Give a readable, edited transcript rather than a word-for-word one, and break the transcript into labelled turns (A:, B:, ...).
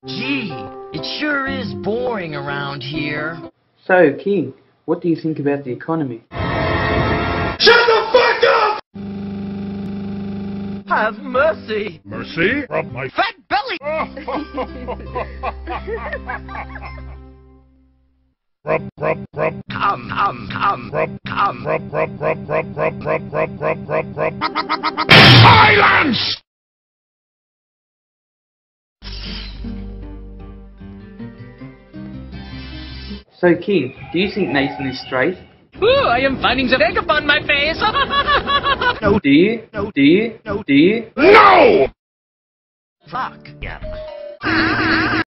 A: Gee, it sure is boring around here.
B: So, King, what do you think about the economy?
C: Shut the fuck up!
A: Have mercy!
C: Mercy? Rub my
A: Fat belly!
C: rub, rub, rub.
A: Come.
C: Rub, rub, rub, rub, rub, rub, rub, rub, rub, rub, rub. Silence!
B: So, King, do you think Nathan is straight?
A: Ooh, I am finding the egg upon my face!
B: No. Do you? No. Do you? No. Do you?
C: No!
A: Fuck. Yeah.